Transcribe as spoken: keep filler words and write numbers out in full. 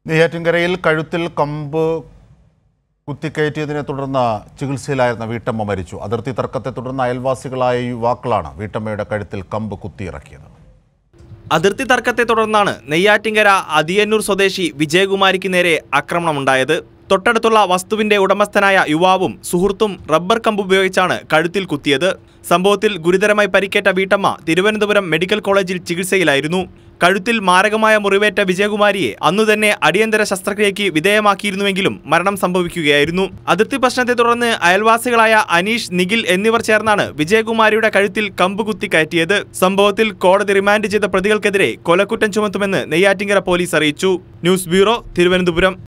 നെയ്യാറ്റിൻകരയിൽ കഴുത്തിൽ കമ്പ് കുത്തിക്കയറ്റിയതിനെ തുടർന്ന് ചികിത്സയിലായിരുന്ന വീട്ടമ്മ മരിച്ചു. അതിർത്തി തർക്കത്തെ തുടർന്ന് അയൽവാസികളായ യുവാക്കളാണ് വീട്ടമ്മയുടെ കഴുത്തിൽ കമ്പ് കുത്തിയിറക്കിയത്. അതിർത്തി തർക്കത്തെ തുടർന്നാണ് നെയ്യാറ്റിൻകര അതിയന്നൂർ സ്വദേശി വിജയകുമാരിക്ക് നേരെ ആക്രമണമുണ്ടായത്. തൊട്ടടുത്തുള്ള വസ്തുവിന്റെ ഉടമസ്ഥനായ യുവാവും സുഹൃത്തും റബ്ബർ കമ്പ് ഉപയോഗിച്ചാണ് കഴുത്തിൽ കുത്തിയത്. സംഭവത്തിൽ ഗുരുതരമായി പരിക്കേറ്റ വീട്ടമ്മ തിരുവനന്തപുരം മെഡിക്കൽ കോളേജിൽ ചികിത്സയിലായിരുന്നു. കഴുത്തിൽ മാരകമായ മുറിവേറ്റ വിജയകുമാരിയെ അന്നുതന്നെ അടിയന്തര ശസ്ത്രക്രിയയ്ക്ക് വിധേയമാക്കിയിരുന്നുവെങ്കിലും മരണം സംഭവിക്കുകയായിരുന്നു. അതിർത്തി പ്രശ്നത്തെ തുടർന്ന് അയൽവാസികളായ അനീഷ്, നിഖിൽ എന്നിവർ ചേർന്നാണ് വിജയകുമാരിയുടെ കഴുത്തിൽ കമ്പ് കുത്തി കയറ്റിയത്. സംഭവത്തിൽ കോടതി റിമാൻഡ് ചെയ്ത പ്രതികൾക്കെതിരെ കൊലക്കുറ്റം ചുമത്തുമെന്ന് നെയ്യാറ്റിൻകര പോലീസ് അറിയിച്ചു. News bureau, Thiruvananthapuram.